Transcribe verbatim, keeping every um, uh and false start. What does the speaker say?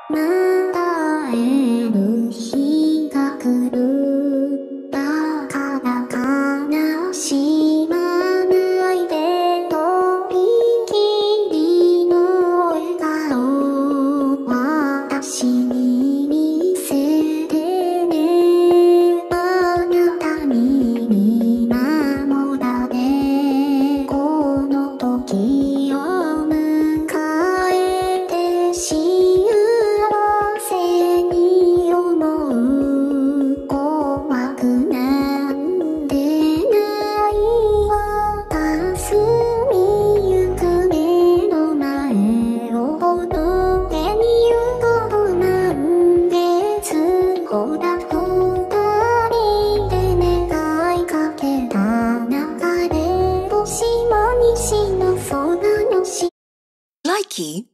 また会える日が来る。だから悲しまないでとびきりの笑顔私に見せてね。あなたに見守られこの時を迎えて幸せに思う。怖くなんてないわ。霞みゆく目の前を届けに行こう。満月ほら二人で願いかけた流れ星も西の空の下。 Likey